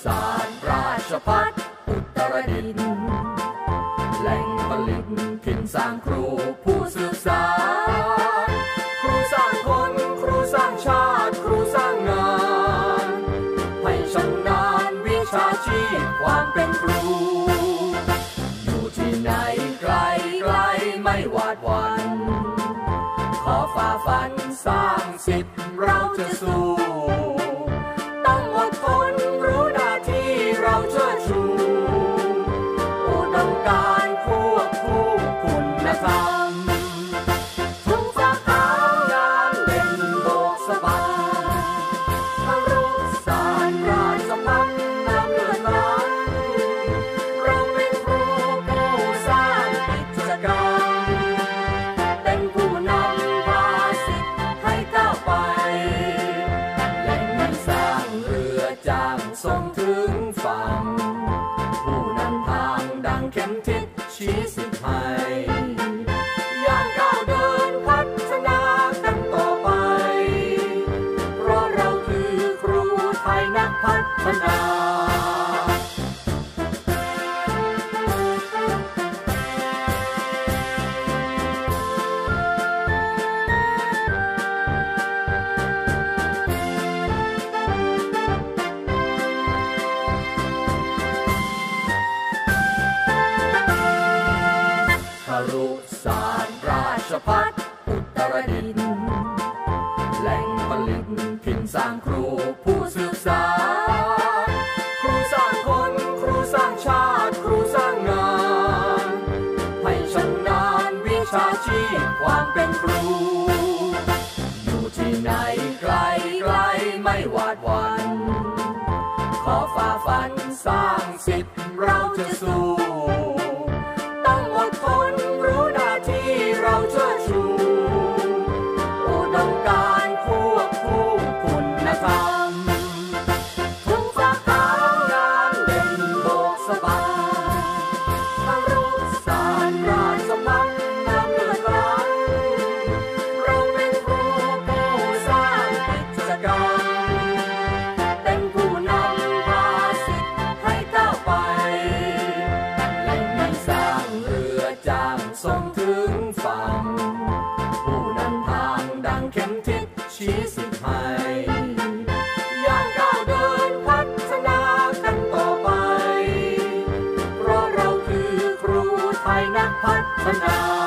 าสตร์ราชภัฏอุตรดิตถ์แหล่งผลิตถิ่นสร้างครูผู้สืบสานครูสร้างคนครูสร้างชาติครูสร้างงานให้ชำนาญวิชาชีพความเป็นครูอยู่ที่ไหนไกลไกลไม่หวาดหวั่นขอฝ่าฟันสร้างสิทธิ์เราจะสู้ต้องอดทนรู้หน้าที่เราเชิดชูอุดมการณ์ควบคู่คุณธรรมทุ่งฟ้าขาวยามเด่นโบกสะบัดครุศาสตร์ราชภัฏน้ำเลือดล้นเราเป็นครูผู้สร้างกิจกรรมเป็นผู้นำพาสิทธิ์ให้ก้าวไปแหล่งเงินสร้างเรือจ้างส่งถึงฝั่งผู้นำทางดังเข็มทิศชี้สิทธิ์ให้ย่างก้าวเดินพัฒนากันต่อไปเพราะเราคือครูไทยนักพัฒนาครุศาสตร์ราชภัฏอุตรดิตถ์แหล่งผลิตถิ่นสร้างครูผู้สืบสานครูสร้างคนครูสร้างชาติครูสร้างงานให้ชำนาญวิชาชีพความเป็นครูอยู่ที่ไหนไกลไกลไม่หวาดหวั่นขอฝ่าฟันสร้างสิทธิ์เราจะสู้ต้องอดทนรู้หน้าที่เราเชิดชูอุดมการณ์ควบคู่คุณธรรมทุ่งฟ้าขาวยามเด่นโบกสะบัดครุศาสตร์ราชภัฏน้ำเลือดล้นเราเป็นครูผู้สร้างกิจกรรมเป็นผู้นำพาสิทธิ์ให้ก้าวไปแหล่งเงินสร้างเรือจ้างส่งถึงฝั่งผู้นำทางดังเข็มทิศชี้สิทธิ์ให้ย่างก้าวเดินพัฒนากันต่อไปเพราะเราคือครูไทยนักพัฒนา